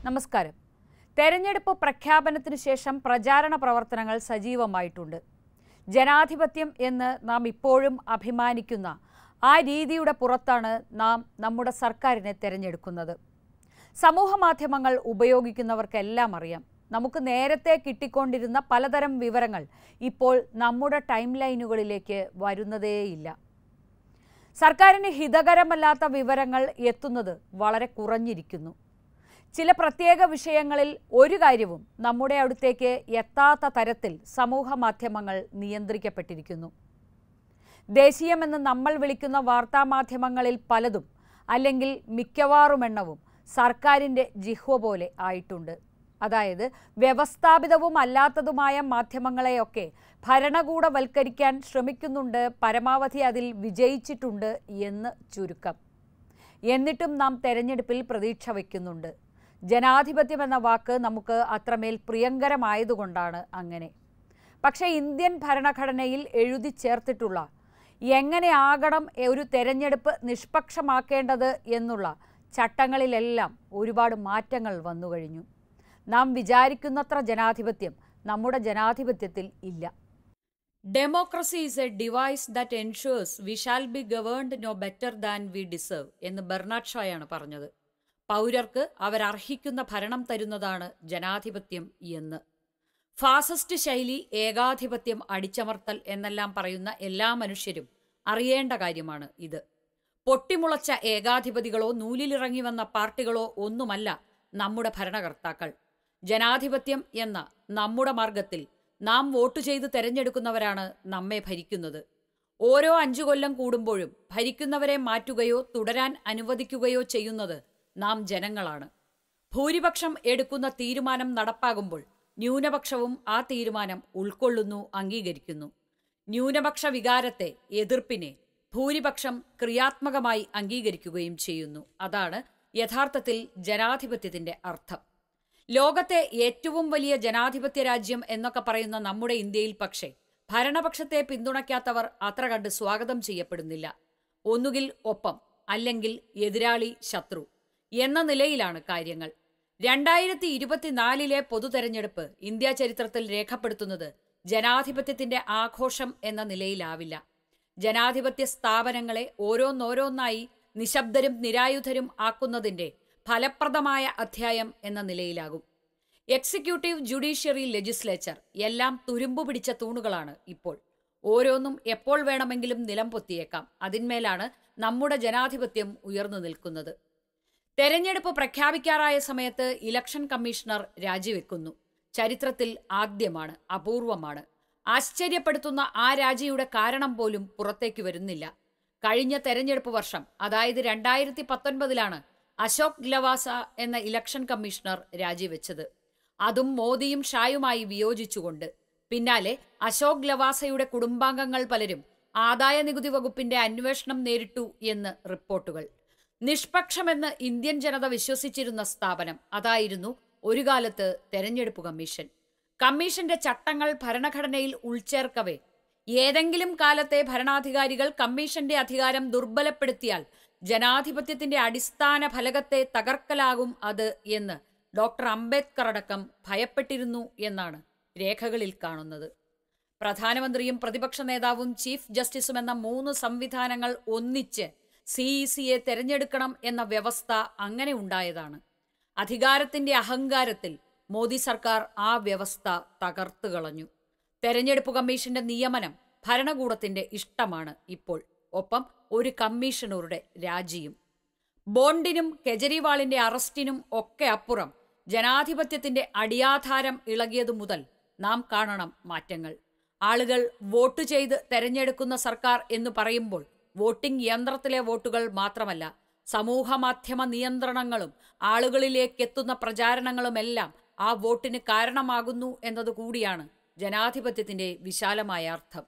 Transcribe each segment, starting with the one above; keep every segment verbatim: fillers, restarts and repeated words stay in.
നമസ്കാരം. തെരഞ്ഞെടുപ്പ് പ്രഖ്യാപനത്തിന് ശേഷം പ്രചാരണ പ്രവർത്തനങ്ങൾ സജീവമായിട്ടുണ്ട്. ജനാധിപത്യം എന്ന് നാം ഇപ്പോഴും അഭിമാനിക്കുന്ന ആ രീതിയുടെ പുറത്താണ് നാം നമ്മുടെ സർക്കാരിനെ തിരഞ്ഞെടുക്കുന്നത്. സമൂഹ മാധ്യമങ്ങൾ ഉപയോഗിക്കുന്നവർക്കെല്ലാം അറിയാം, നമുക്ക് നേരത്തെ കിട്ടിക്കൊണ്ടിരുന്ന പലതരം വിവരങ്ങൾ ഇപ്പോൾ നമ്മുടെ ടൈം ലൈനുകളിലേക്ക് വരുന്നതേയില്ല. സർക്കാരിന് ഹിതകരമല്ലാത്ത വിവരങ്ങൾ എത്തുന്നത് വളരെ കുറഞ്ഞിരിക്കുന്നു. ചില പ്രത്യേക വിഷയങ്ങളിൽ ഒരു കാര്യവും നമ്മുടെ അടുത്തേക്ക് എത്താത്ത തരത്തിൽ സമൂഹ മാധ്യമങ്ങൾ നിയന്ത്രിക്കപ്പെട്ടിരിക്കുന്നു. ദേശീയമെന്ന് നമ്മൾ വിളിക്കുന്ന വാർത്താമാധ്യമങ്ങളിൽ പലതും, അല്ലെങ്കിൽ മിക്കവാറും എണ്ണവും സർക്കാരിൻ്റെ ജിഹ്വ പോലെ ആയിട്ടുണ്ട്. അതായത് വ്യവസ്ഥാപിതവും അല്ലാത്തതുമായ മാധ്യമങ്ങളെയൊക്കെ ഭരണകൂടവൽക്കരിക്കാൻ ശ്രമിക്കുന്നുണ്ട്, പരമാവധി അതിൽ വിജയിച്ചിട്ടുണ്ട് എന്ന് ചുരുക്കം. എന്നിട്ടും നാം തെരഞ്ഞെടുപ്പിൽ പ്രതീക്ഷ വയ്ക്കുന്നുണ്ട്. ജനാധിപത്യം എന്ന വാക്ക് നമുക്ക് അത്രമേൽ പ്രിയങ്കരമായതുകൊണ്ടാണ് അങ്ങനെ. പക്ഷേ ഇന്ത്യൻ ഭരണഘടനയിൽ എഴുതി ചേർത്തിട്ടുള്ള എങ്ങനെയാകണം ഒരു തെരഞ്ഞെടുപ്പ് നിഷ്പക്ഷമാക്കേണ്ടത് എന്നുള്ള ചട്ടങ്ങളിലെല്ലാം ഒരുപാട് മാറ്റങ്ങൾ വന്നു കഴിഞ്ഞു. നാം വിചാരിക്കുന്നത്ര ജനാധിപത്യം നമ്മുടെ ജനാധിപത്യത്തിൽ ഇല്ല. Democracy is a device that ensures we shall be governed no better than we deserve എന്ന് ബെർണാഡ് ഷായാണ് പറഞ്ഞത്. പൗരർക്ക് അവരർഹിക്കുന്ന ഭരണം തരുന്നതാണ് ജനാധിപത്യം എന്ന്. ഫാസിസ്റ്റ് ശൈലി, ഏകാധിപത്യം, അടിച്ചമർത്തൽ എന്നെല്ലാം പറയുന്ന എല്ലാ മനുഷ്യരും അറിയേണ്ട കാര്യമാണ് ഇത്. പൊട്ടിമുളച്ച ഏകാധിപതികളോ നൂലിലിറങ്ങി വന്ന പാർട്ടികളോ ഒന്നുമല്ല നമ്മുടെ ഭരണകർത്താക്കൾ. ജനാധിപത്യം എന്ന നമ്മുടെ മാർഗത്തിൽ നാം വോട്ട് ചെയ്ത് തെരഞ്ഞെടുക്കുന്നവരാണ് നമ്മെ ഭരിക്കുന്നത്. ഓരോ അഞ്ചു കൊല്ലം കൂടുമ്പോഴും ഭരിക്കുന്നവരെ മാറ്റുകയോ തുടരാൻ അനുവദിക്കുകയോ ചെയ്യുന്നത് നാം ജനങ്ങളാണ്. ഭൂരിപക്ഷം എടുക്കുന്ന തീരുമാനം നടപ്പാകുമ്പോൾ ന്യൂനപക്ഷവും ആ തീരുമാനം ഉൾക്കൊള്ളുന്നു, അംഗീകരിക്കുന്നു. ന്യൂനപക്ഷ വികാരത്തെ, എതിർപ്പിനെ ഭൂരിപക്ഷം ക്രിയാത്മകമായി അംഗീകരിക്കുകയും ചെയ്യുന്നു. അതാണ് യഥാർത്ഥത്തിൽ ജനാധിപത്യത്തിന്റെ അർത്ഥം. ലോകത്തെ ഏറ്റവും വലിയ ജനാധിപത്യ രാജ്യം എന്നൊക്കെ പറയുന്ന നമ്മുടെ ഇന്ത്യയിൽ പക്ഷേ ഭരണപക്ഷത്തെ പിന്തുണയ്ക്കാത്തവർ അത്ര കണ്ട് സ്വാഗതം ചെയ്യപ്പെടുന്നില്ല. ഒന്നുകിൽ ഒപ്പം, അല്ലെങ്കിൽ എതിരാളി, ശത്രു എന്ന നിലയിലാണ് കാര്യങ്ങൾ. രണ്ടായിരത്തി ഇരുപത്തിനാലിലെ പൊതു തെരഞ്ഞെടുപ്പ് ഇന്ത്യ ചരിത്രത്തിൽ രേഖപ്പെടുത്തുന്നത് ജനാധിപത്യത്തിന്റെ ആഘോഷം എന്ന നിലയിലാവില്ല. ജനാധിപത്യ സ്ഥാപനങ്ങളെ ഓരോന്നോരോന്നായി നിശബ്ദരും നിരായുധരും ആക്കുന്നതിന്റെ ഫലപ്രദമായ അധ്യായം എന്ന നിലയിലാകും. എക്സിക്യൂട്ടീവ്, ജുഡീഷ്യറി, ലെജിസ്ലേച്ചർ എല്ലാം തുരുമ്പു പിടിച്ച തൂണുകളാണ് ഇപ്പോൾ. ഓരോന്നും എപ്പോൾ വേണമെങ്കിലും നിലം പൊത്തിയേക്കാം. അതിന്മേലാണ് നമ്മുടെ ജനാധിപത്യം ഉയർന്നു നിൽക്കുന്നത്. തെരഞ്ഞെടുപ്പ് പ്രഖ്യാപിക്കാറായ സമയത്ത് ഇലക്ഷൻ കമ്മീഷണർ രാജിവെക്കുന്നു. ചരിത്രത്തിൽ ആദ്യമാണ്, അപൂർവമാണ്. ആശ്ചര്യപ്പെടുത്തുന്ന ആ രാജിയുടെ കാരണം പോലും പുറത്തേക്ക് വരുന്നില്ല. കഴിഞ്ഞ തെരഞ്ഞെടുപ്പ് വർഷം, അതായത് രണ്ടായിരത്തി പത്തൊൻപതിലാണ് അശോക് ലവാസ എന്ന ഇലക്ഷൻ കമ്മീഷണർ രാജിവെച്ചത്. അതും മോദിയും ഷായുമായി വിയോജിച്ചുകൊണ്ട്. പിന്നാലെ അശോക് ലവാസയുടെ കുടുംബാംഗങ്ങൾ പലരും ആദായ നികുതി വകുപ്പിന്റെ അന്വേഷണം നേരിട്ടു എന്ന് റിപ്പോർട്ടുകൾ. നിഷ്പക്ഷമെന്ന് ഇന്ത്യൻ ജനത വിശ്വസിച്ചിരുന്ന സ്ഥാപനം അതായിരുന്നു ഒരു കാലത്ത് തെരഞ്ഞെടുപ്പ് കമ്മീഷൻ. കമ്മീഷന്റെ ചട്ടങ്ങൾ ഭരണഘടനയിൽ ഉൾച്ചേർക്കവേ ഏതെങ്കിലും കാലത്തെ ഭരണാധികാരികൾ കമ്മീഷന്റെ അധികാരം ദുർബലപ്പെടുത്തിയാൽ ജനാധിപത്യത്തിന്റെ അടിസ്ഥാന ഫലകത്തെ തകർക്കലാകും അത് എന്ന് ഡോക്ടർ അംബേദ്കർ അടക്കം ഭയപ്പെട്ടിരുന്നു എന്നാണ് രേഖകളിൽ കാണുന്നത്. പ്രധാനമന്ത്രിയും പ്രതിപക്ഷ നേതാവും ചീഫ് ജസ്റ്റിസും എന്ന മൂന്ന് സംവിധാനങ്ങൾ ഒന്നിച്ച് സി ഇ സിയെ തെരഞ്ഞെടുക്കണം എന്ന വ്യവസ്ഥ അങ്ങനെ ഉണ്ടായതാണ്. അധികാരത്തിന്റെ അഹങ്കാരത്തിൽ മോദി സർക്കാർ ആ വ്യവസ്ഥ തകർത്തു കളഞ്ഞു. തെരഞ്ഞെടുപ്പ് കമ്മീഷന്റെ നിയമനം ഭരണകൂടത്തിന്റെ ഇഷ്ടമാണ് ഇപ്പോൾ. ഒപ്പം ഒരു കമ്മീഷണറുടെ രാജിയും. ബോണ്ടിനും കെജ്രിവാളിന്റെ അറസ്റ്റിനും ഒക്കെ അപ്പുറം ജനാധിപത്യത്തിന്റെ അടിയാധാരം ഇളകിയതു മുതൽ നാം കാണണം മാറ്റങ്ങൾ. ആളുകൾ വോട്ട് ചെയ്ത് തെരഞ്ഞെടുക്കുന്ന സർക്കാർ എന്ന് പറയുമ്പോൾ വോട്ടിംഗ് യന്ത്രത്തിലെ വോട്ടുകൾ മാത്രമല്ല, സമൂഹ മാധ്യമ നിയന്ത്രണങ്ങളും ആളുകളിലേക്കെത്തുന്ന പ്രചാരണങ്ങളുമെല്ലാം ആ വോട്ടിന് കാരണമാകുന്നു എന്നതുകൂടിയാണ് ജനാധിപത്യത്തിന്റെ വിശാലമായ അർത്ഥം.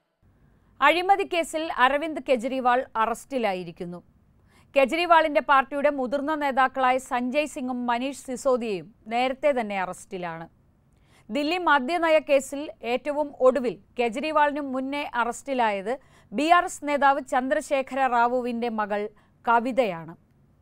അഴിമതി കേസിൽ അരവിന്ദ് കെജ്രിവാൾ അറസ്റ്റിലായിരിക്കുന്നു. കെജ്രിവാളിന്റെ പാർട്ടിയുടെ മുതിർന്ന നേതാക്കളായ സഞ്ജയ് സിംഗും മനീഷ് സിസോദിയയും നേരത്തെ തന്നെ അറസ്റ്റിലാണ്. ദില്ലി മദ്യനയ കേസിൽ ഏറ്റവും ഒടുവിൽ കെജ്രിവാളിന് മുന്നേ അറസ്റ്റിലായത് ബി ആർ എസ് നേതാവ് ചന്ദ്രശേഖര റാവുവിന്റെ മകൾ കവിതയാണ്.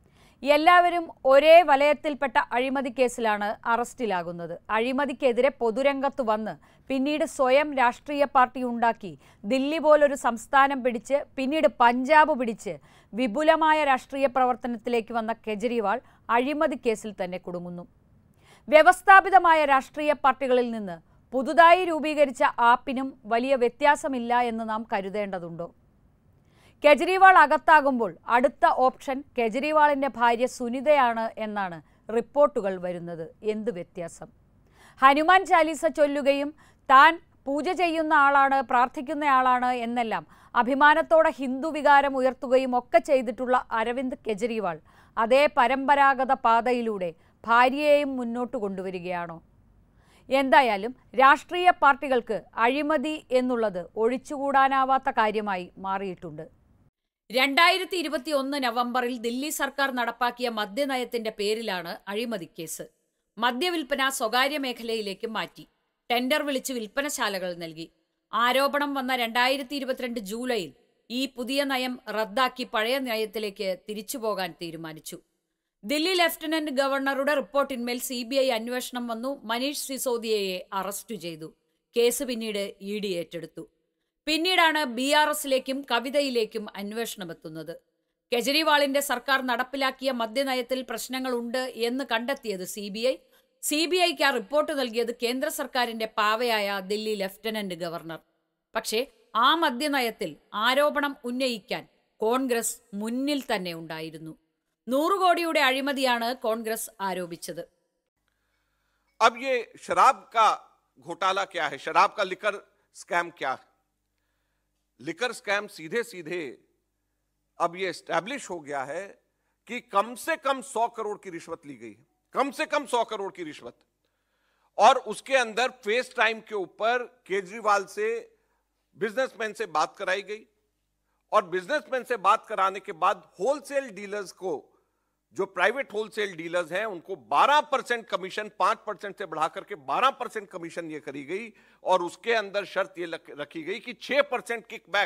എല്ലാവരും ഒരേ വലയത്തിൽപ്പെട്ട അഴിമതി കേസിലാണ് അറസ്റ്റിലാകുന്നത്. അഴിമതിക്കെതിരെ പൊതുരംഗത്ത് വന്ന് പിന്നീട് സ്വയം രാഷ്ട്രീയ പാർട്ടി ഉണ്ടാക്കി ദില്ലി പോലൊരു സംസ്ഥാനം പിടിച്ച് പിന്നീട് പഞ്ചാബ് പിടിച്ച് വിപുലമായ രാഷ്ട്രീയ പ്രവർത്തനത്തിലേക്ക് വന്ന കെജ്രിവാൾ അഴിമതി കേസിൽ തന്നെ കുടുങ്ങുന്നു. വ്യവസ്ഥാപിതമായ രാഷ്ട്രീയ പാർട്ടികളിൽ നിന്ന് പുതുതായി രൂപീകരിച്ച ആപ്പിനും വലിയ വ്യത്യാസമില്ല എന്ന് നാം കരുതേണ്ടതുണ്ടോ? കെജ്രിവാൾ അകത്താകുമ്പോൾ അടുത്ത ഓപ്ഷൻ കെജ്രിവാളിൻ്റെ ഭാര്യ സുനിതയാണ് എന്നാണ് റിപ്പോർട്ടുകൾ വരുന്നത്. എന്ത് വ്യത്യാസം? ഹനുമാൻ ചാലീസ ചൊല്ലുകയും താൻ പൂജ ചെയ്യുന്ന ആളാണ്, പ്രാർത്ഥിക്കുന്ന ആളാണ് എന്നെല്ലാം അഭിമാനത്തോടെ ഹിന്ദു വികാരം ഉയർത്തുകയും ഒക്കെ ചെയ്തിട്ടുള്ള അരവിന്ദ് കെജ്രിവാൾ അതേ പരമ്പരാഗത പാതയിലൂടെ ഭാര്യയെയും മുന്നോട്ട് കൊണ്ടുവരികയാണോ? എന്തായാലും രാഷ്ട്രീയ പാർട്ടികൾക്ക് അഴിമതി എന്നുള്ളത് ഒഴിച്ചുകൂടാനാവാത്ത കാര്യമായി മാറിയിട്ടുണ്ട്. രണ്ടായിരത്തി ഇരുപത്തി ഒന്ന് നവംബറിൽ ദില്ലി സർക്കാർ നടപ്പാക്കിയ മദ്യനയത്തിന്റെ പേരിലാണ് അഴിമതി കേസ്. മദ്യവിൽപ്പന സ്വകാര്യ മേഖലയിലേക്ക് മാറ്റി. ടെൻഡർ വിളിച്ച് വിൽപ്പനശാലകൾ നൽകി. ആരോപണം വന്ന രണ്ടായിരത്തി ഇരുപത്തിരണ്ട് ജൂലൈയിൽ ഈ പുതിയ നയം റദ്ദാക്കി പഴയ നയത്തിലേക്ക് തിരിച്ചുപോകാൻ തീരുമാനിച്ചു. ദില്ലി ലഫ്റ്റനന്റ് ഗവർണറുടെ റിപ്പോർട്ടിന്മേൽ സി ബി ഐ അന്വേഷണം വന്നു. മനീഷ് സിസോദിയയെ അറസ്റ്റ് ചെയ്തു. കേസ് പിന്നീട് ഇ ഡി ഏറ്റെടുത്തു. പിന്നീടാണ് ബി ആർ എസിലേക്കും കവിതയിലേക്കും അന്വേഷണമെത്തുന്നത്. കെജ്രിവാളിന്റെ സർക്കാർ നടപ്പിലാക്കിയ മദ്യനയത്തിൽ പ്രശ്നങ്ങളുണ്ട് എന്ന് കണ്ടെത്തിയത് C B I. C B ഐക്ക് ആ റിപ്പോർട്ട് നൽകിയത് കേന്ദ്ര സർക്കാരിന്റെ പാവയായ ദില്ലി ലഫ്റ്റനന്റ് ഗവർണർ. പക്ഷേ ആ മദ്യനയത്തിൽ ആരോപണം ഉന്നയിക്കാൻ കോൺഗ്രസ് മുന്നിൽ തന്നെ ഉണ്ടായിരുന്നു. നൂറ് കോടിയുടെ അഴിമതിയാണ് കോൺഗ്രസ് ആരോപിച്ചത്. अब ये शराब का घोटाला क्या है, शराब का लिकर स्कैम क्या है? लिकर स्कैम सीधे सीधे अब ये एस्टैब्लिश हो गया है कि कम से कम सौ करोड़ की रिश्वत ली गई है, कम से कम सौ करोड़ की रिश्वत, और उसके अंदर फेस टाइम के ऊपर केजरीवाल से बिजनेसमैन से बात कराई गई, और बिजनेसमैन से बात कराने के बाद होलसेल डीलर्स को, जो प्राइवेट होलसेल डीलर्स हैं, उनको बारह परसेंट कमीशन पांच परसेंट से बढ़ाकर के बारह परसेंट कमीशन ये करी गई, और उसके अंदर शर्त ये रखी गई कि छह परसेंट किकबैक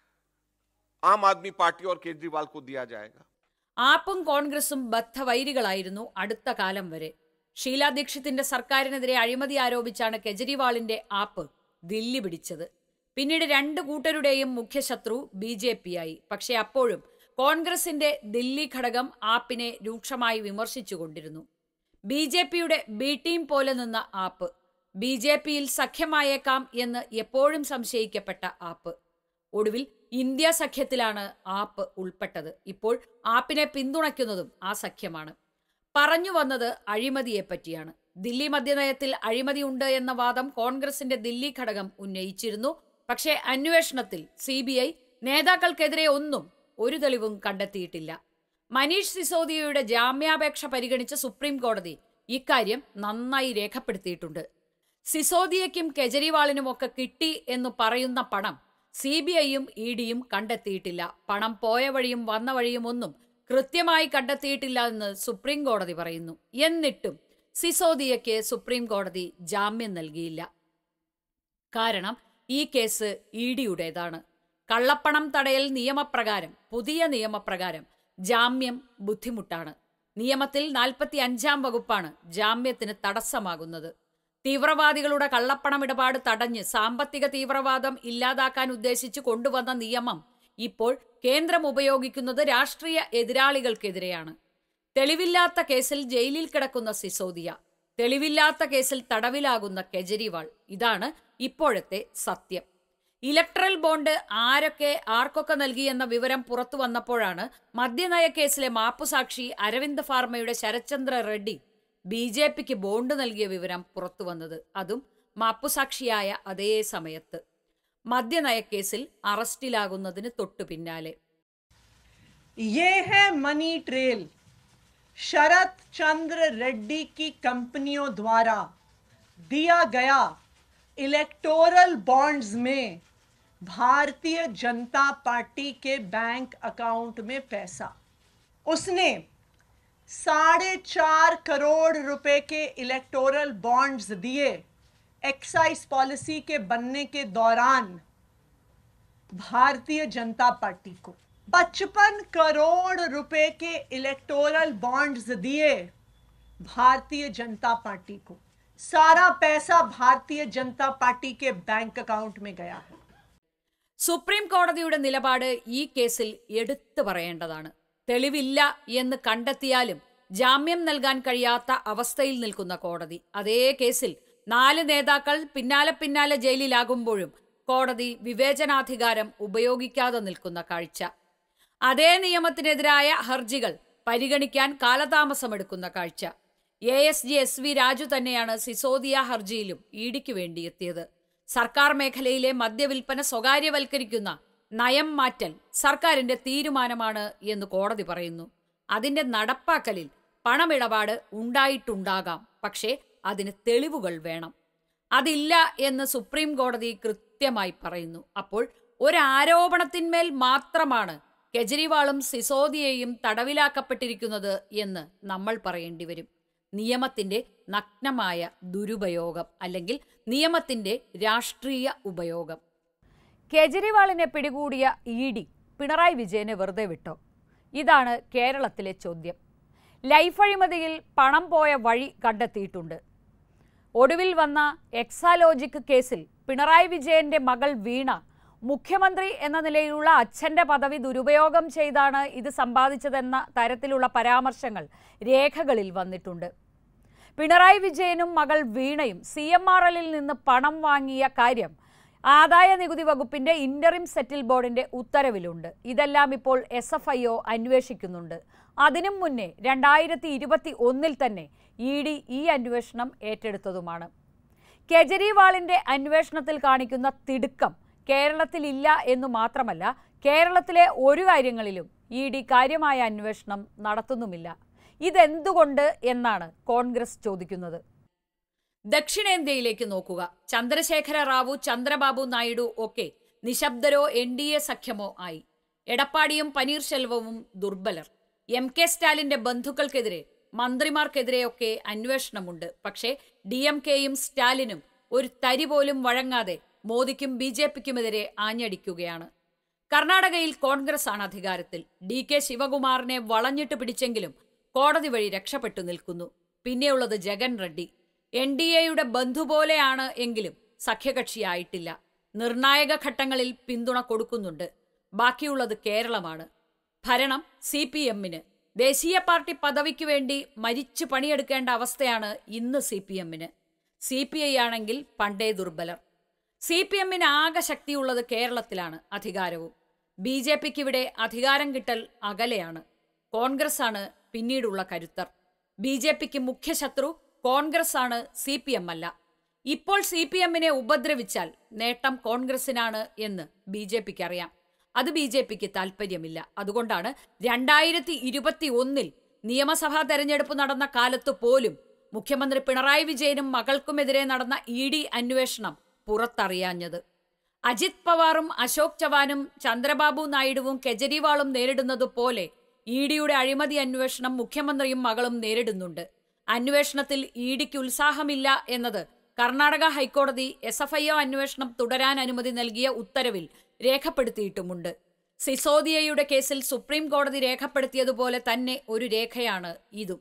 आम आदमी पार्टी और केजरीवाल को दिया जाएगा. ആപ്പും കോൺഗ്രസും ബദ്ധവൈരികളായിരുന്നു അടുത്ത കാലം വരെ. ഷീലാ ദീക്ഷിത്തിന്റെ സർക്കാരിനെതിരെ അഴിമതി ആരോപിച്ചാണ് കെജ്രിവാളിന്റെ ആപ്പ് ദില്ലി പിടിച്ചത്. പിന്നീട് രണ്ട് കൂട്ടരുടെയും മുഖ്യശത്രു ബി ജെ പി ആയി. പക്ഷേ അപ്പോഴും കോൺഗ്രസിന്റെ ദില്ലി ഘടകം ആപ്പിനെ രൂക്ഷമായി വിമർശിച്ചുകൊണ്ടിരുന്നു. ബി ജെ പിയുടെ ബി ടീം പോലെ നിന്ന ആപ്പ്, ബി ജെ പിയിൽ സഖ്യമായേക്കാം എന്ന് എപ്പോഴും സംശയിക്കപ്പെട്ട ആപ്പ്, ഒടുവിൽ ഇന്ത്യ സഖ്യത്തിലാണ് ആപ്പ് ഉൾപ്പെട്ടത്. ഇപ്പോൾ ആപ്പിനെ പിന്തുണയ്ക്കുന്നതും ആ സഖ്യമാണ്. പറഞ്ഞു വന്നത് അഴിമതിയെപ്പറ്റിയാണ്. ദില്ലി മദ്യനയത്തിൽ അഴിമതിയുണ്ട് എന്ന വാദം കോൺഗ്രസിന്റെ ദില്ലി ഘടകം ഉന്നയിച്ചിരുന്നു. പക്ഷേ അന്വേഷണത്തിൽ സി ബി ഐ നേതാക്കൾക്കെതിരെ ഒന്നും ഒരു തെളിവും കണ്ടെത്തിയിട്ടില്ല. മനീഷ് സിസോദിയയുടെ ജാമ്യാപേക്ഷ പരിഗണിച്ച സുപ്രീം കോടതി ഇക്കാര്യം നന്നായി രേഖപ്പെടുത്തിയിട്ടുണ്ട്. സിസോദിയയ്ക്കും കെജ്രിവാളിനുമൊക്കെ കിട്ടി എന്ന് പറയുന്ന പണം സി ബി ഐയും ഇ ഡിയും കണ്ടെത്തിയിട്ടില്ല. പണം പോയ വഴിയും വന്ന വഴിയും ഒന്നും കൃത്യമായി കണ്ടെത്തിയിട്ടില്ല എന്ന് സുപ്രീം കോടതി പറയുന്നു. എന്നിട്ടും സിസോദിയയ്ക്ക് സുപ്രീം കോടതി ജാമ്യം നൽകിയില്ല. കാരണം ഈ കേസ് ഇ ഡിയുടേതാണ്. കള്ളപ്പണം തടയൽ നിയമപ്രകാരം, പുതിയ നിയമപ്രകാരം ജാമ്യം ബുദ്ധിമുട്ടാണ്. നിയമത്തിൽ നാൽപ്പത്തി അഞ്ചാം വകുപ്പാണ് ജാമ്യത്തിന് തടസ്സമാകുന്നത്. തീവ്രവാദികളുടെ കള്ളപ്പണം ഇടപാട് തടഞ്ഞ് സാമ്പത്തിക തീവ്രവാദം ഇല്ലാതാക്കാൻ ഉദ്ദേശിച്ച് കൊണ്ടുവന്ന നിയമം ഇപ്പോൾ കേന്ദ്രം ഉപയോഗിക്കുന്നത് രാഷ്ട്രീയ എതിരാളികൾക്കെതിരെയാണ്. തെളിവില്ലാത്ത കേസിൽ ജയിലിൽ കിടക്കുന്ന സിസോദിയ, തെളിവില്ലാത്ത കേസിൽ തടവിലാകുന്ന കെജ്രിവാൾ, ഇതാണ് ഇപ്പോഴത്തെ സത്യം. ഇലക്ട്രൽ ബോണ്ട് ആരൊക്കെ ആർക്കൊക്കെ നൽകിയെന്ന വിവരം പുറത്തു വന്നപ്പോഴാണ് മദ്യനയ കേസിലെ മാപ്പുസാക്ഷി അരവിന്ദ് ഫാർമയുടെ ശരത്ചന്ദ്ര റെഡ്ഡി ബി ജെ പിക്ക് ബോണ്ട് നൽകിയ വിവരം പുറത്തു വന്നത്. അതും മാപ്പുസാക്ഷിയായ അതേ സമയത്ത്, മദ്യനയ കേസിൽ അറസ്റ്റിലാകുന്നതിന് തൊട്ടു പിന്നാലെ. ये है मनी ट्रेल, शरत चंद्र रेड्डी की कंपनियों द्वारा दिया गया इलेक्टोरल बॉन्ड्स में भारतीय जनता पार्टी के बैंक अकाउंट में पैसा. उसने साढ़े चार करोड़ रुपए के इलेक्टोरल बॉन्ड्स दिए एक्साइज पॉलिसी के बनने के दौरान भारतीय जनता पार्टी को. पचपन करोड़ रुपए के इलेक्टोरल बॉन्ड्स दिए भारतीय जनता पार्टी को। सारा पैसा भारतीय जनता पार्टी के बैंक अकाउंट में गया है। സുപ്രീം കോടതിയുടെ നിലപാട് ഈ കേസിൽ എടുത്തു പറയേണ്ടതാണ്. തെളിവില്ല എന്ന് കണ്ടെത്തിയാലും ജാമ്യം നൽകാൻ കഴിയാത്ത അവസ്ഥയിൽ നിൽക്കുന്ന കോടതി, അതേ കേസിൽ നാല് നേതാക്കൾ പിന്നാലെ പിന്നാലെ ജയിലിലാകുമ്പോഴും കോടതി വിവേചനാധികാരം ഉപയോഗിക്കാതെ നിൽക്കുന്ന കാഴ്ച, അതേ നിയമത്തിനെതിരായ ഹർജികൾ പരിഗണിക്കാൻ കാലതാമസമെടുക്കുന്ന കാഴ്ച. A S G S V Raju തന്നെയാണ് സിസോദിയ ഹർജിയിലും ഇഡിക്ക് വേണ്ടി എത്തിയത്. സർക്കാർ മേഖലയിലെ മദ്യവിൽപ്പന സ്വകാര്യവൽക്കരിക്കുന്ന നയം മാറ്റൽ സർക്കാരിന്റെ തീരുമാനമാണ് എന്ന് കോടതി പറയുന്നു. അതിന്റെ നടപ്പാക്കലിൽ പണമിടപാട് ഉണ്ടായിട്ടുണ്ടാകാം, പക്ഷേ അതിന് തെളിവുകൾ വേണം. അതില്ല എന്ന് സുപ്രീം കോടതി കൃത്യമായി പറയുന്നു. അപ്പോൾ ഒരാരോപണത്തിന്മേൽ മാത്രമാണ് കെജ്രിവാളും സിസോദിയയും തടവിലാക്കപ്പെട്ടിരിക്കുന്നത് എന്ന് നമ്മൾ പറയേണ്ടി വരും. നിയമത്തിന്റെ നഗ്നമായ ദുരുപയോഗം അല്ലെങ്കിൽ നിയമത്തിന്റെ രാഷ്ട്രീയ ഉപയോഗം. കെജ്രിവാളിനെ പിടികൂടിയ ഇ ഡി പിണറായി വിജയനെ വെറുതെ വിട്ടോ? ഇതാണ് കേരളത്തിലെ ചോദ്യം. ലൈഫ് അഴിമതിയിൽ പണം പോയ വഴി കണ്ടെത്തിയിട്ടുണ്ട്. ഒടുവിൽ വന്ന എക്സാലോജിക് കേസിൽ പിണറായി വിജയന്റെ മകൾ വീണ മുഖ്യമന്ത്രി എന്ന നിലയിലുള്ള അച്ഛന്റെ പദവി ദുരുപയോഗം ചെയ്താണ് ഇത് സമ്പാദിച്ചതെന്ന തരത്തിലുള്ള പരാമർശങ്ങൾ രേഖകളിൽ വന്നിട്ടുണ്ട്. പിണറായി വിജയനും മകൾ വീണയും സി എം ആർ എല്ലിൽ നിന്ന് പണം വാങ്ങിയ കാര്യം ആദായ നികുതി വകുപ്പിന്റെ ഇന്ററിം സെറ്റിൽ ബോർഡിന്റെ ഉത്തരവിലുണ്ട്. ഇതെല്ലാം ഇപ്പോൾ എസ് എഫ് ഐ ഒ അന്വേഷിക്കുന്നുണ്ട്. അതിനും മുന്നേ രണ്ടായിരത്തി ഇരുപത്തി ഒന്നിൽ തന്നെ ഇ ഡി ഈ അന്വേഷണം ഏറ്റെടുത്തതുമാണ്. കെജ്രിവാളിന്റെ അന്വേഷണത്തിൽ കാണിക്കുന്ന തിടുക്കം കേരളത്തിലില്ല എന്നു മാത്രമല്ല, കേരളത്തിലെ ഒരു കാര്യങ്ങളിലും ഇ ഡി കാര്യമായ അന്വേഷണം നടത്തുന്നുമില്ല. ഇതെന്തുകൊണ്ട് എന്നാണ് കോൺഗ്രസ് ചോദിക്കുന്നത്. ദക്ഷിണേന്ത്യയിലേക്ക് നോക്കുക. ചന്ദ്രശേഖര റാവു, ചന്ദ്രബാബു നായിഡു ഒക്കെ നിശബ്ദരോ എൻ ഡി എ സഖ്യമോ ആയി. എടപ്പാടിയും പനീർശെൽവവും ദുർബലർ. എം കെ സ്റ്റാലിന്റെ ബന്ധുക്കൾക്കെതിരെ, മന്ത്രിമാർക്കെതിരെയൊക്കെ അന്വേഷണമുണ്ട്. പക്ഷേ ഡി എം കെയും സ്റ്റാലിനും ഒരു തരി പോലും വഴങ്ങാതെ മോദിക്കും ബി ജെ പിക്കുമെതിരെ ആഞ്ഞടിക്കുകയാണ്. കർണാടകയിൽ കോൺഗ്രസ് ആണ് അധികാരത്തിൽ. ഡി കെ ശിവകുമാറിനെ വളഞ്ഞിട്ട് പിടിച്ചെങ്കിലും കോടതി വഴി രക്ഷപ്പെട്ടു നിൽക്കുന്നു. പിന്നെയുള്ളത് ജഗൻ റെഡ്ഡി. എൻ ഡി എയുടെ ബന്ധുപോലെയാണ് എങ്കിലും സഖ്യകക്ഷിയായിട്ടില്ല. നിർണായക ഘട്ടങ്ങളിൽ പിന്തുണ കൊടുക്കുന്നുണ്ട്. ബാക്കിയുള്ളത് കേരളമാണ്. ഭരണം സി പി എമ്മിന്. ദേശീയ പാർട്ടി പദവിക്ക് വേണ്ടി മരിച്ചു പണിയെടുക്കേണ്ട അവസ്ഥയാണ് ഇന്ന് സി പി എമ്മിന്. സി പി ഐ ആണെങ്കിൽ പണ്ടേ ദുർബലർ. സി പി എമ്മിന് ആകെ ശക്തിയുള്ളത് കേരളത്തിലാണ്, അധികാരവും. ബി ജെ പിക്ക് ഇവിടെ അധികാരം കിട്ടൽ അകലെയാണ്. കോൺഗ്രസ് ആണ് പിന്നീടുള്ള കരുത്തർ. ബി ജെ പിക്ക് മുഖ്യ ശത്രു കോൺഗ്രസ് ആണ്, സി പി എം അല്ല. ഇപ്പോൾ സി പി എമ്മിനെ ഉപദ്രവിച്ചാൽ നേട്ടം കോൺഗ്രസിനാണ് എന്ന് ബി ജെ പിക്ക് അറിയാം. അത് ബി ജെ പിക്ക് താല്പര്യമില്ല. അതുകൊണ്ടാണ് രണ്ടായിരത്തി ഇരുപത്തി ഒന്നിൽ നിയമസഭാ തെരഞ്ഞെടുപ്പ് നടന്ന കാലത്ത് പോലും മുഖ്യമന്ത്രി പിണറായി വിജയനും മകൾക്കുമെതിരെ നടന്ന ഇ ഡി അന്വേഷണം പുറത്തറിയാഞ്ഞത്. അജിത് പവാറും അശോക് ചവാനും ചന്ദ്രബാബു നായിഡുവും കെജ്രിവാളും നേരിടുന്നത് പോലെ ഇ ഡിയുടെ അഴിമതി അന്വേഷണം മുഖ്യമന്ത്രിയും മകളും നേരിടുന്നുണ്ട്. അന്വേഷണത്തിൽ ഇ ഡിക്ക് ഉത്സാഹമില്ല എന്നത് കർണാടക ഹൈക്കോടതി എസ് എഫ് ഐ ഒ അന്വേഷണം തുടരാൻ അനുമതി നൽകിയ ഉത്തരവിൽ രേഖപ്പെടുത്തിയിട്ടുമുണ്ട്. സിസോദിയയുടെ കേസിൽ സുപ്രീം കോടതി രേഖപ്പെടുത്തിയതുപോലെ തന്നെ ഒരു രേഖയാണ് ഇതും.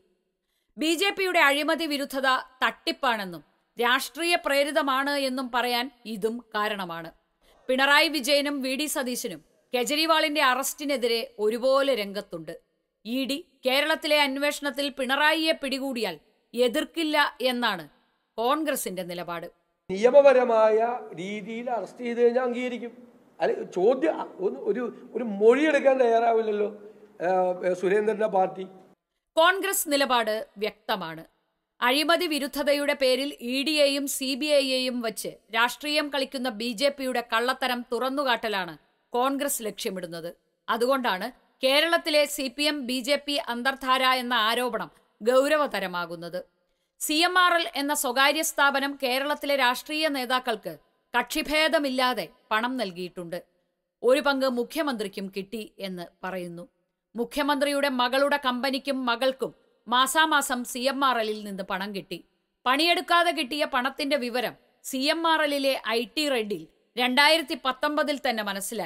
ബി ജെ പിയുടെ അഴിമതി വിരുദ്ധത തട്ടിപ്പാണെന്നും രാഷ്ട്രീയ പ്രേരിതമാണ് എന്നും പറയാൻ ഇതും കാരണമാണ്. പിണറായി വിജയനും വി ഡി സതീശനും കെജ്രിവാളിന്റെ അറസ്റ്റിനെതിരെ ഒരുപോലെ രംഗത്തുണ്ട്. ഇ ഡി കേരളത്തിലെ അന്വേഷണത്തിൽ പിണറായിയെ പിടികൂടിയാൽ എതിർക്കില്ല എന്നാണ് കോൺഗ്രസിന്റെ നിലപാട്. നിയമപരമായ രീതിയിൽ അറസ്റ്റ് ചെയ്ത് കഴിഞ്ഞാൽ അംഗീകരിക്കും. അല്ലെ ചോദ്യം ഒരു ഒരു മൊഴിയെടുക്കാൻ തയ്യാറാവില്ലല്ലോ സുരേന്ദ്രന്റെ പാർട്ടി. കോൺഗ്രസ് നിലപാട് വ്യക്തമാണ്. അഴിമതി വിരുദ്ധതയുടെ പേരിൽ ഇ ഡിയെയും സി ബി ഐയെയും വച്ച് രാഷ്ട്രീയം കളിക്കുന്ന ബി ജെ പിയുടെ കള്ളത്തരം തുറന്നുകാട്ടലാണ് കോൺഗ്രസ് ലക്ഷ്യമിടുന്നത്. അതുകൊണ്ടാണ് കേരളത്തിലെ C P M B J P അന്തർധാര എന്ന ആരോപണം ഗൗരവതരമാകുന്നത്. സി എം ആർ എൽ എന്ന സ്വകാര്യ സ്ഥാപനം കേരളത്തിലെ രാഷ്ട്രീയ നേതാക്കൾക്ക് കക്ഷിഭേദമില്ലാതെ പണം നൽകിയിട്ടുണ്ട്. ഒരു പങ്ക് മുഖ്യമന്ത്രിക്കും കിട്ടി എന്ന് പറയുന്നു. മുഖ്യമന്ത്രിയുടെ മകളുടെ കമ്പനിക്കും മകൾക്കും മാസാമാസം സി എം ആർ എല്ലിൽ നിന്ന് പണം കിട്ടി. പണിയെടുക്കാതെ കിട്ടിയ പണത്തിന്റെ വിവരം സി എം ആർ എല്ലിലെ ഐ ടി റെയ്ഡിൽ രണ്ടായിരത്തി പത്തൊമ്പതിൽ തന്നെ മനസ്സിലായി.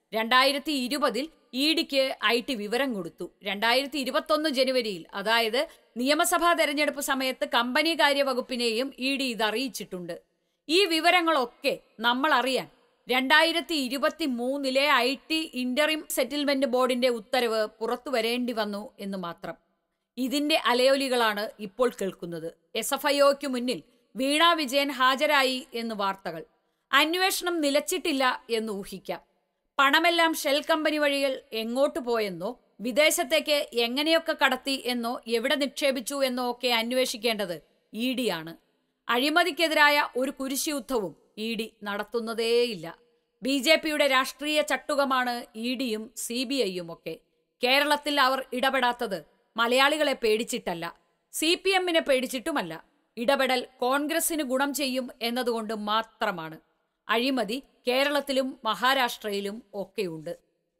രണ്ടായിരത്തി ഇരുപതിൽ ഇ ഡിക്ക് ഐ ടി വിവരം കൊടുത്തു. രണ്ടായിരത്തി ഇരുപത്തൊന്ന് ജനുവരിയിൽ, അതായത് നിയമസഭാ തെരഞ്ഞെടുപ്പ് സമയത്ത് കമ്പനി കാര്യ വകുപ്പിനെയും ഇ ഡി ഇത് അറിയിച്ചിട്ടുണ്ട്. ഈ വിവരങ്ങളൊക്കെ നമ്മൾ അറിയാൻ രണ്ടായിരത്തി ഇരുപത്തി മൂന്നിലെ ഐ ടി ഇന്ററിം സെറ്റിൽമെന്റ് ബോർഡിന്റെ ഉത്തരവ് പുറത്തു വരേണ്ടി വന്നു എന്ന് മാത്രം. ഇതിന്റെ അലയൊലികളാണ് ഇപ്പോൾ കേൾക്കുന്നത്. എസ് എഫ് ഐ ഒക്ക് മുന്നിൽ വീണ വിജയൻ ഹാജരായി എന്ന് വാർത്തകൾ. അന്വേഷണം നിലച്ചിട്ടില്ല എന്ന് ഊഹിക്കാം. പണമെല്ലാം ഷെൽ കമ്പനി വഴികൾ എങ്ങോട്ട് പോയെന്നോ വിദേശത്തേക്ക് എങ്ങനെയൊക്കെ കടത്തി എന്നോ എവിടെ നിക്ഷേപിച്ചു എന്നോ ഒക്കെ അന്വേഷിക്കേണ്ടത് ഇ ഡി ആണ്. അഴിമതിക്കെതിരായ ഒരു കുരിശുയുദ്ധവും ഇ ഡി നടത്തുന്നതേയില്ല. ബി ജെ പിയുടെ രാഷ്ട്രീയ ചട്ടുകമാണ് ഇ ഡിയും സി ബി ഐയും ഒക്കെ. കേരളത്തിൽ അവർ ഇടപെടാത്തത് മലയാളികളെ പേടിച്ചിട്ടല്ല, സി പി എമ്മിനെ പേടിച്ചിട്ടുമല്ല. ഇടപെടൽ കോൺഗ്രസിന് ഗുണം ചെയ്യും എന്നതുകൊണ്ട് മാത്രമാണ്. അഴിമതി കേരളത്തിലും മഹാരാഷ്ട്രയിലും ഒക്കെയുണ്ട്.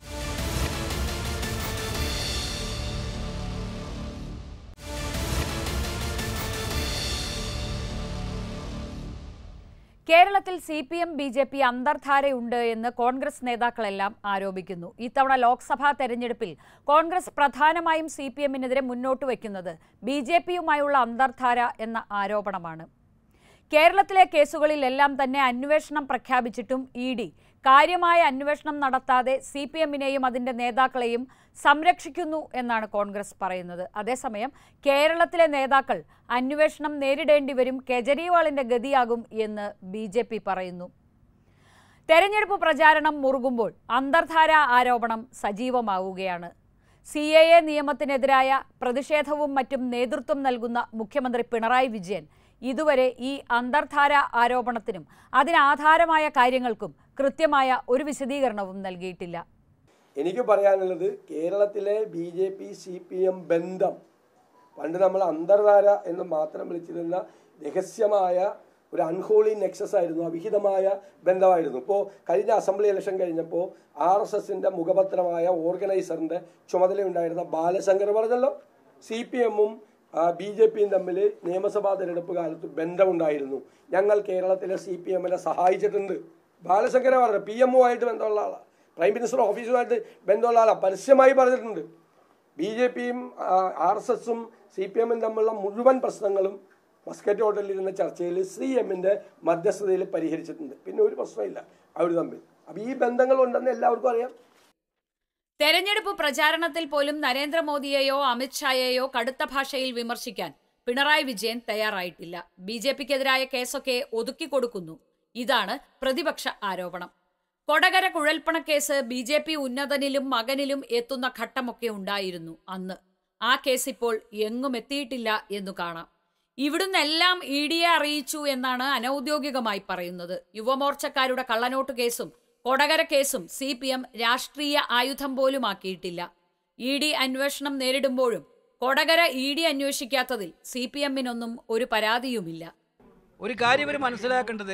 കേരളത്തിൽ C P M B J P അന്തർധാരയുണ്ട് എന്ന് കോൺഗ്രസ് നേതാക്കളെല്ലാം ആരോപിക്കുന്നു. ഇത്തവണ ലോക്സഭാ തെരഞ്ഞെടുപ്പിൽ കോൺഗ്രസ് പ്രധാനമായും സി പി എമ്മിനെതിരെ മുന്നോട്ട് വയ്ക്കുന്നത് ബി ജെ പിയുമായുള്ള അന്തർധാര എന്ന ആരോപണമാണ്. കേരളത്തിലെ കേസുകളിലെല്ലാം തന്നെ അന്വേഷണം പ്രഖ്യാപിച്ചിട്ടും ഇ ഡി കാര്യമായ അന്വേഷണം നടത്താതെ സി പി എമ്മിനെയും അതിൻ്റെ നേതാക്കളെയും സംരക്ഷിക്കുന്നു എന്നാണ് കോൺഗ്രസ് പറയുന്നത്. അതേസമയം കേരളത്തിലെ നേതാക്കൾ അന്വേഷണം നേരിടേണ്ടി വരും, കെജ്രിവാളിന്റെ ഗതിയാകും എന്ന് ബി ജെ പി പറയുന്നു. തെരഞ്ഞെടുപ്പ് പ്രചാരണം മുറുകുമ്പോൾ അന്തർധാര ആരോപണം സജീവമാവുകയാണ്. സി എ എ നിയമത്തിനെതിരായ പ്രതിഷേധവും മറ്റും നേതൃത്വം നൽകുന്ന മുഖ്യമന്ത്രി പിണറായി വിജയൻ ഇതുവരെ ഈ അന്തർധാര ആരോപണത്തിനും അതിനാധാരമായ കാര്യങ്ങൾക്കും കൃത്യമായ ഒരു വിശദീകരണവും നൽകിയിട്ടില്ല. എനിക്ക് പറയാനുള്ളത്, കേരളത്തിലെ B J P C P M ബന്ധം പണ്ട് നമ്മൾ അന്തർധാര എന്ന് മാത്രം വിളിച്ചിരുന്ന രഹസ്യമായ ഒരു അൺഹോളി നെക്സസ് ആയിരുന്നു, അവിഹിതമായ ബന്ധമായിരുന്നു. ഇപ്പോൾ കഴിഞ്ഞ അസംബ്ലി ഇലക്ഷൻ കഴിഞ്ഞപ്പോൾ ആർ എസ് എസിൻ്റെ മുഖപത്രമായ ഓർഗനൈസറിൻ്റെ ചുമതലയുണ്ടായിരുന്ന ബാലശങ്കർ പറഞ്ഞല്ലോ, സി പി എമ്മും ബി ജെ പിയും തമ്മിൽ നിയമസഭാ തെരഞ്ഞെടുപ്പ് കാലത്ത് ബന്ധമുണ്ടായിരുന്നു, ഞങ്ങൾ കേരളത്തിലെ സി പി എമ്മിനെ സഹായിച്ചിട്ടുണ്ട്. ബാലശങ്കര പറഞ്ഞു, പി എമ്മും ആയിട്ട് ബന്ധമുള്ള ആളാണ്, പ്രൈം മിനിസ്റ്റർ ഓഫീസുമായിട്ട് ബന്ധമുള്ള ആളാണ്, പരസ്യമായി പറഞ്ഞിട്ടുണ്ട്. ബി ജെ പിയും ആർ എസ് എസും സി പി എമ്മും തമ്മിലുള്ള മുഴുവൻ പ്രശ്നങ്ങളും മസ്കറ്റ് ഹോട്ടലിലിരുന്ന ചർച്ചയിൽ സി എമ്മിൻ്റെ മധ്യസ്ഥതയിൽ പരിഹരിച്ചിട്ടുണ്ട്. പിന്നെ ഒരു പ്രശ്നമില്ല അവർ തമ്മിൽ. അപ്പം ഈ ബന്ധങ്ങളുണ്ടെന്ന് എല്ലാവർക്കും അറിയാം. തെരഞ്ഞെടുപ്പ് പ്രചാരണത്തിൽ പോലും നരേന്ദ്രമോദിയെയോ അമിത്ഷായെയോ കടുത്ത ഭാഷയിൽ വിമർശിക്കാൻ പിണറായി വിജയൻ തയ്യാറായിട്ടില്ല. ബി ജെ പിക്കെതിരായ കേസൊക്കെ ഒതുക്കിക്കൊടുക്കുന്നു. ഇതാണ് പ്രതിപക്ഷ ആരോപണം. കൊടകര കുഴൽപ്പണക്കേസ് ബി ജെ പി ഉന്നതനിലും മകനിലും എത്തുന്ന ഘട്ടമൊക്കെ ഉണ്ടായിരുന്നു അന്ന്. ആ കേസ് ഇപ്പോൾ എങ്ങും എത്തിയിട്ടില്ല എന്നു കാണാം. ഇവിടുന്നെല്ലാം ഇ ഡിയെ അറിയിച്ചു എന്നാണ് അനൌദ്യോഗികമായി പറയുന്നത്. യുവമോർച്ചക്കാരുടെ കള്ളനോട്ട് കേസും കൊടകര കേസും സി പി എം രാഷ്ട്രീയ ആയുധം പോലും ആക്കിയിട്ടില്ല. ഇ ഡി അന്വേഷണം നേരിടുമ്പോഴും കൊടകര ഇ ഡി അന്വേഷിക്കാത്തതിൽ സി പി എമ്മിനൊന്നും ഒരു പരാതിയുമില്ല. ഒരു കാര്യം ഇവർ മനസ്സിലാക്കേണ്ടത്,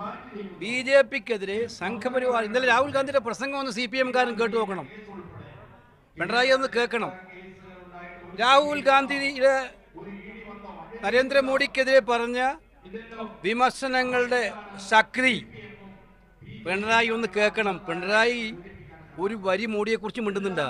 ബി ജെ പിക്കെതിരെ സംഘപരിവാർ, ഇന്നലെ രാഹുൽ ഗാന്ധിയുടെ പ്രസംഗം ഒന്ന് സി പി എംകാരൻ കേട്ടു നോക്കണം, പിണറായി ഒന്ന് കേൾക്കണം. രാഹുൽ ഗാന്ധിയുടെ നരേന്ദ്രമോദിക്കെതിരെ പറഞ്ഞ വിമർശനങ്ങളുടെ ശക്തി പിണറായി ഒന്ന് കേൾക്കണം. പിണറായി ഒരു വരി മോഡിയെക്കുറിച്ച് മിണ്ടുന്നുണ്ടാ?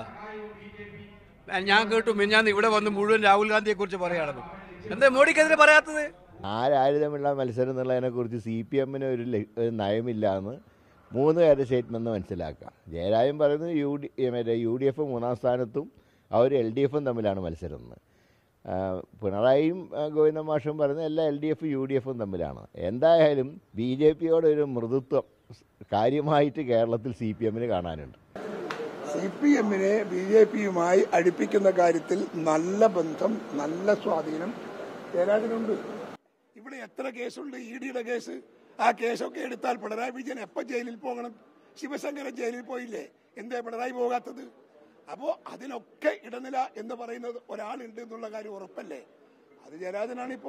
ഞാൻ കേട്ടു മിഞ്ഞാന്ന് ഇവിടെ വന്ന് മുഴുവൻ രാഹുൽ ഗാന്ധിയെക്കുറിച്ച് പറയുകയാണെന്ന്. എന്താ മോഡിക്കെതിരെ പറയാത്തത്? ആരാര് തമ്മിലുള്ള മത്സരം എന്നുള്ളതിനെക്കുറിച്ച് സി പി എമ്മിന് ഒരു നയമില്ല എന്ന് മൂന്ന് പേരുടെ സ്റ്റേറ്റ്മെന്റ് മനസ്സിലാക്കാം. ജയരാജൻ പറയുന്നത് യു ഡി മറ്റേ യു ഡി എഫ് മൂന്നാം സ്ഥാനത്തും അവർ എൽ ഡി എഫും തമ്മിലാണ് മത്സരം എന്ന്. പിണറായിയും ഗോവിന്ദ മാഷും പറയുന്നത് എല്ലാ എൽ ഡി എഫും യു ഡി എഫും തമ്മിലാണ്. എന്തായാലും ബി ജെ പിയോട് ഒരു മൃദുത്വം കാര്യമായിട്ട് കേരളത്തിൽ സി പി എമ്മിന് കാണാനുണ്ട്. സി പി എമ്മിനെ ബി ജെ പിയുമായി അടുപ്പിക്കുന്ന കാര്യത്തിൽ നല്ല ബന്ധം, നല്ല സ്വാധീനം ജയരാജനുണ്ട്. ഇവിടെ എത്ര കേസുണ്ട്, ഇ ഡിയുടെ കേസ്. ആ കേസൊക്കെ എടുത്താൽ പിണറായി വിജയൻ എപ്പോൾ ജയിലിൽ പോകണം? ശിവശങ്കരൻ ജയിലിൽ പോയില്ലേ, എന്തേ പിണറായി പോകാത്തത്? അപ്പോൾ അതിനൊക്കെ ഇടനില എന്ന് പറയുന്നത് ഒരാളുണ്ട് എന്നുള്ള കാര്യം ഉറപ്പല്ലേ? അത് ജയരാജനാണിപ്പോ.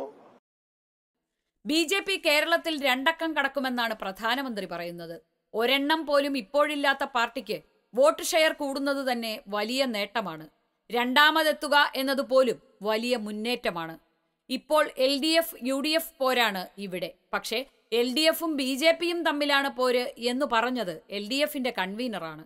ബി ജെ പി കേരളത്തിൽ രണ്ടക്കം കടക്കുമെന്നാണ് പ്രധാനമന്ത്രി പറയുന്നത്. ഒരെണ്ണം പോലും ഇപ്പോഴില്ലാത്ത പാർട്ടിക്ക് വോട്ട് ഷെയർ കൂടുന്നത് തന്നെ വലിയ നേട്ടമാണ്. രണ്ടാമതെത്തുക എന്നതുപോലും വലിയ മുന്നേറ്റമാണ്. ഇപ്പോൾ L D F U D F പോരാണ് ഇവിടെ. പക്ഷേ എൽ ഡി എഫും ബി ജെ പിയും തമ്മിലാണ് പോര് എന്ന് പറഞ്ഞത് എൽ ഡി എഫിന്റെ കൺവീനറാണ്.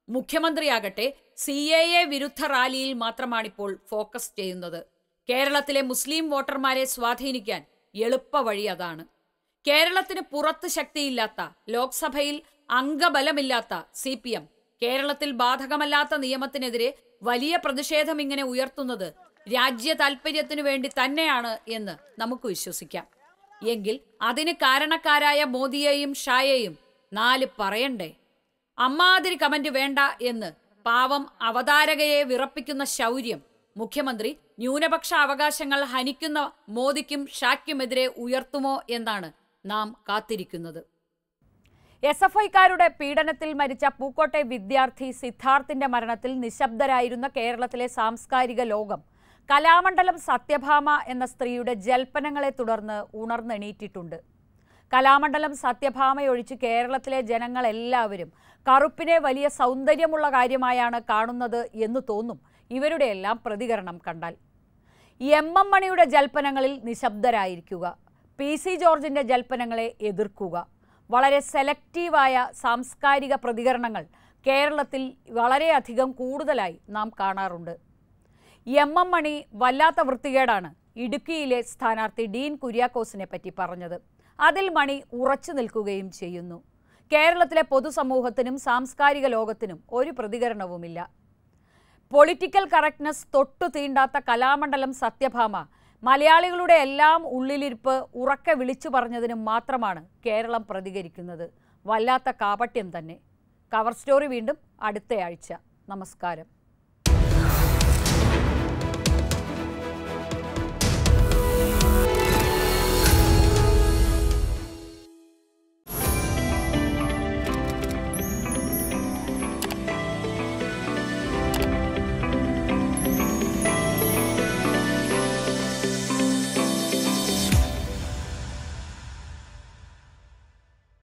മുഖ്യമന്ത്രിയാകട്ടെ സി എ എ വിരുദ്ധ റാലിയിൽ മാത്രമാണിപ്പോൾ ഫോക്കസ് ചെയ്യുന്നത്. കേരളത്തിലെ മുസ്ലിം വോട്ടർമാരെ സ്വാധീനിക്കാൻ എളുപ്പ വഴി അതാണ്. കേരളത്തിന് പുറത്ത് ശക്തിയില്ലാത്ത, ലോക്സഭയിൽ അംഗബലമില്ലാത്ത സി പി എം കേരളത്തിൽ ബാധകമല്ലാത്ത നിയമത്തിനെതിരെ വലിയ പ്രതിഷേധം ഇങ്ങനെ ഉയർത്തുന്നത് രാജ്യ താൽപര്യത്തിനു വേണ്ടി തന്നെയാണ് എന്ന് നമുക്ക് വിശ്വസിക്കാം. എങ്കിൽ അതിന് കാരണക്കാരായ മോദിയെയും ഷായെയും നാല് പറയണ്ടേ? അമ്മാതിരി കമന്റ് വേണ്ട എന്ന് പാവം അവതാരകയെ വിറപ്പിക്കുന്ന ശൗര്യം മുഖ്യമന്ത്രി ന്യൂനപക്ഷ അവകാശങ്ങൾ ഹനിക്കുന്ന മോദിക്കും ഷായ്ക്കുമെതിരെ ഉയർത്തുമോ എന്നാണ് നാം കാത്തിരിക്കുന്നത്. എസ് എഫ് ഐക്കാരുടെ പീഡനത്തിൽ മരിച്ച പൂക്കോട്ടെ വിദ്യാർത്ഥി സിദ്ധാർത്ഥിന്റെ മരണത്തിൽ നിശബ്ദരായിരുന്ന കേരളത്തിലെ സാംസ്കാരിക ലോകം കലാമണ്ഡലം സത്യഭാമ എന്ന സ്ത്രീയുടെ ജൽപ്പനങ്ങളെ തുടർന്ന് ഉണർന്നെണീറ്റിട്ടുണ്ട്. കലാമണ്ഡലം സത്യഭാമയൊഴിച്ച് കേരളത്തിലെ ജനങ്ങളെല്ലാവരും കറുപ്പിനെ വലിയ സൗന്ദര്യമുള്ള കാര്യമായാണ് കാണുന്നത് എന്ന് തോന്നും ഇവരുടെയെല്ലാം പ്രതികരണം കണ്ടാൽ. എം എം മണിയുടെ ജൽപ്പനങ്ങളിൽ നിശബ്ദരായിരിക്കുക, പി സി ജോർജിന്റെ ജൽപ്പനങ്ങളെ എതിർക്കുക. വളരെ സെലക്റ്റീവായ സാംസ്കാരിക പ്രതികരണങ്ങൾ കേരളത്തിൽ വളരെയധികം കൂടുതലായി നാം കാണാറുണ്ട്. എം എം മണി വല്ലാത്ത വൃത്തികേടാണ് ഇടുക്കിയിലെ സ്ഥാനാർത്ഥി ഡീൻ കുര്യാക്കോസിനെ പറ്റി പറഞ്ഞത്. അതിൽ മണി ഉറച്ചു നിൽക്കുകയും ചെയ്യുന്നു. കേരളത്തിലെ പൊതുസമൂഹത്തിനും സാംസ്കാരിക ലോകത്തിനും ഒരു പ്രതികരണവുമില്ല. പൊളിറ്റിക്കൽ കറക്റ്റ്നസ് തൊട്ടു തീണ്ടാത്ത കലാമണ്ഡലം സത്യഭാമ മലയാളികളുടെ എല്ലാം ഉള്ളിലിരിപ്പ് ഉറക്കെ വിളിച്ചു പറഞ്ഞതിന് മാത്രമാണ് കേരളം പ്രതികരിക്കുന്നത്. വല്ലാത്ത കാപട്യം തന്നെ. കവർ സ്റ്റോറി വീണ്ടും അടുത്തയാഴ്ച. നമസ്കാരം.